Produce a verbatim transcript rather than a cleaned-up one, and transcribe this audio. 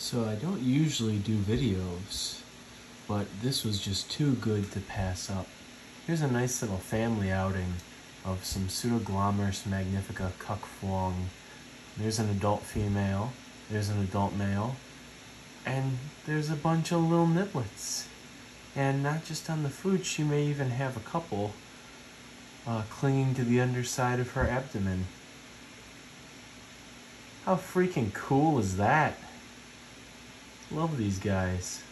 So I don't usually do videos, but this was just too good to pass up. Here's a nice little family outing of some Pseudoglomeris magnifica Cuc Phuong. There's an adult female, there's an adult male, and there's a bunch of little niblets. And not just on the food, she may even have a couple uh, clinging to the underside of her abdomen. How freaking cool is that? Love these guys.